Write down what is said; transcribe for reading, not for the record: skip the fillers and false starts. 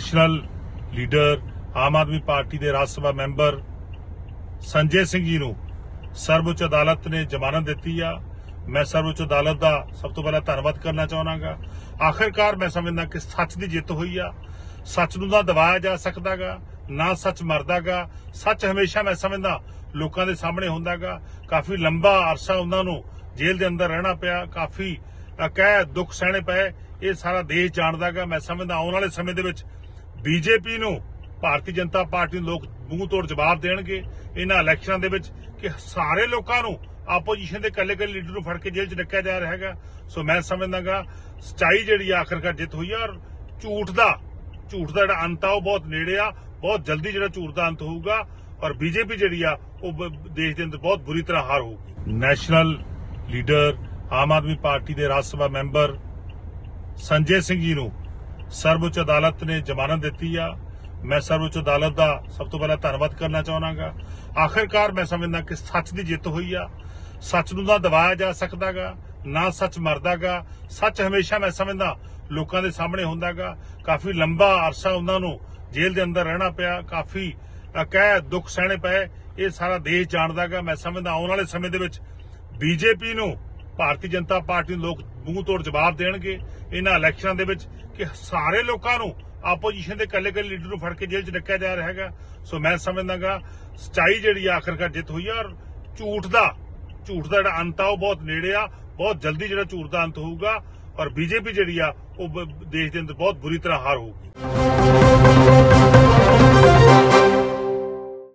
National leader Aam Aadmi Party ਦੇ Rajya Sabha member Sanjay Singh ji ਨੂੰ ਸਰਵਉੱਚ ਅਦਾਲਤ ਨੇ ਜ਼ਮਾਨਤ ਦਿੱਤੀ ਆ। ਮੈਂ ਸਰਵਉੱਚ ਅਦਾਲਤ ਦਾ ਸਭ ਤੋਂ ਪਹਿਲਾਂ ਧੰਨਵਾਦ ਕਰਨਾ ਚਾਹੁੰਦਾਗਾ। ਆਖਿਰਕਾਰ ਮੈਂ ਸਮਝਦਾ ਕਿ ਸੱਚ ਦੀ ਜਿੱਤ ਹੋਈ ਆ। ਸੱਚ ਨੂੰ ਨਾ ਦਬਾਇਆ ਜਾ ਸਕਦਾਗਾ, ਨਾ ਸੱਚ ਮਰਦਾਗਾ। ਸੱਚ ਹਮੇਸ਼ਾ ਮੈਂ ਸਮਝਦਾ ਲੋਕਾਂ ਦੇ ਸਾਹਮਣੇ ਹੁੰਦਾਗਾ। ਕਾਫੀ ਲੰਬਾ ਅਰਸਾ ਉਹਨਾਂ ਨੂੰ ਜੇਲ੍ਹ ਦੇ ਅੰਦਰ ਰਹਿਣਾ ਪਿਆ, ਕਾਫੀ ਕਹਿ ਦੁੱਖ ਸਹਿਣੇ ਪਏ। ਇਹ ਸਾਰਾ ਦੇਸ਼ ਜਾਣਦਾਗਾ। ਮੈਂ ਸਮਝਦਾ ਆਉਣ ਵਾਲੇ ਸਮੇਂ ਦੇ ਵਿੱਚ ਬੀਜੇਪੀ ਨੂੰ, ਭਾਰਤੀ ਜਨਤਾ ਪਾਰਟੀ ਨੂੰ ਲੋਕ ਮੂੰਹ ਤੋੜ ਜਵਾਬ ਦੇਣਗੇ ਇਹਨਾਂ ਇਲੈਕਸ਼ਨਾਂ ਦੇ ਵਿੱਚ ਕਿ ਸਾਰੇ ਲੋਕਾਂ ਨੂੰ ਆਪੋਜੀਸ਼ਨ ਦੇ ਕੱਲੇ ਲੀਡਰ ਨੂੰ ਫੜ ਕੇ ਜੇਲ੍ਹ 'ਚ ਰੱਖਿਆ ਜਾ ਰਿਹਾ ਹੈਗਾ। ਸੋ ਮੈਂ ਸਮਝਦਾਗਾ ਸੱਚਾਈ ਜਿਹੜੀ ਆਖਿਰਕਾਰ ਜਿੱਤ ਹੋਈ ਆ ਔਰ ਝੂਠ ਦਾ ਜਿਹੜਾ ਅੰਤ ਆ ਉਹ ਬਹੁਤ ਨੇੜੇ ਆ। ਬਹੁਤ ਜਲਦੀ ਜਿਹੜਾ ਝੂਠ ਦਾ ਅੰਤ ਹੋਊਗਾ ਔਰ ਬੀਜੇਪੀ ਜਿਹੜੀ ਆ ਉਹ ਦੇਸ਼ ਦੇ ਅੰਦਰ ਬਹੁਤ ਬੁਰੀ ਤਰ੍ਹਾਂ ਹਾਰ ਹੋਊਗੀ। ਨੈਸ਼ਨਲ ਲੀਡਰ ਆਮ ਆਦਮੀ ਪਾਰਟੀ ਦੇ ਰਾਜ ਸਭਾ ਮੈਂਬਰ ਸੰਜੇ ਸਿੰਘ ਜੀ ਨੂੰ ਸਰਵਉੱਚ ਅਦਾਲਤ ਨੇ ਜ਼ਮਾਨਤ ਦਿੱਤੀ ਆ। ਮੈਂ ਸਰਵਉੱਚ ਅਦਾਲਤ ਦਾ ਸਭ ਤੋਂ ਪਹਿਲਾਂ ਧੰਨਵਾਦ ਕਰਨਾ ਚਾਹੁੰਦਾਗਾ। ਆਖਿਰਕਾਰ ਮੈਂ ਸਮਝਦਾ ਕਿ ਸੱਚ ਦੀ ਜਿੱਤ ਹੋਈ ਆ। ਸੱਚ ਨੂੰ ਨਾ ਦਬਾਇਆ ਜਾ ਸਕਦਾਗਾ, ਨਾ ਸੱਚ ਮਰਦਾਗਾ। ਸੱਚ ਹਮੇਸ਼ਾ ਮੈਂ ਸਮਝਦਾ ਲੋਕਾਂ ਦੇ ਸਾਹਮਣੇ ਹੁੰਦਾਗਾ। ਕਾਫੀ ਲੰਬਾ ਅਰਸਾ ਉਹਨਾਂ ਨੂੰ ਜੇਲ੍ਹ ਦੇ ਅੰਦਰ ਰਹਿਣਾ ਪਿਆ, ਕਾਫੀ ਕਹਿ ਦੁੱਖ ਸਹਿਣੇ ਪਏ। ਇਹ ਸਾਰਾ ਦੇਸ਼ ਜਾਣਦਾਗਾ। ਮੈਂ ਸਮਝਦਾ ਆਉਣ ਵਾਲੇ ਸਮੇਂ ਦੇ ਵਿੱਚ ਬੀਜੇਪੀ ਨੂੰ, ਭਾਰਤੀ ਜਨਤਾ ਪਾਰਟੀ ਨੂੰ ਲੋਕ ਮੂੰਹ ਤੋੜ ਜਵਾਬ ਦੇਣਗੇ ਇਹਨਾਂ ਇਲੈਕਸ਼ਨਾਂ ਦੇ ਵਿੱਚ ਕਿ ਸਾਰੇ ਲੋਕਾਂ ਨੂੰ ਆਪੋਜੀਸ਼ਨ ਦੇ ਕੱਲੇ ਲੀਡਰ ਨੂੰ ਫੜ ਕੇ ਜੇਲ੍ਹ 'ਚ ਰੱਖਿਆ ਜਾ ਰਿਹਾ ਹੈਗਾ। ਸੋ ਮੈਂ ਸਮਝਦਾਗਾ ਸੱਚਾਈ ਜਿਹੜੀ ਆਖਿਰਕਾਰ ਜਿੱਤ ਹੋਈ ਆ ਔਰ ਝੂਠ ਦਾ ਜਿਹੜਾ ਅੰਤ ਆ ਉਹ ਬਹੁਤ ਨੇੜੇ ਆ। ਬਹੁਤ ਜਲਦੀ ਜਿਹੜਾ ਝੂਠ ਦਾ ਅੰਤ ਹੋਊਗਾ ਔਰ ਬੀਜੇਪੀ ਜਿਹੜੀ ਆ ਉਹ ਦੇਸ਼ ਦੇ ਅੰਦਰ ਬਹੁਤ ਬੁਰੀ ਤਰ੍ਹਾਂ ਹਾਰ ਹੋਊਗੀ।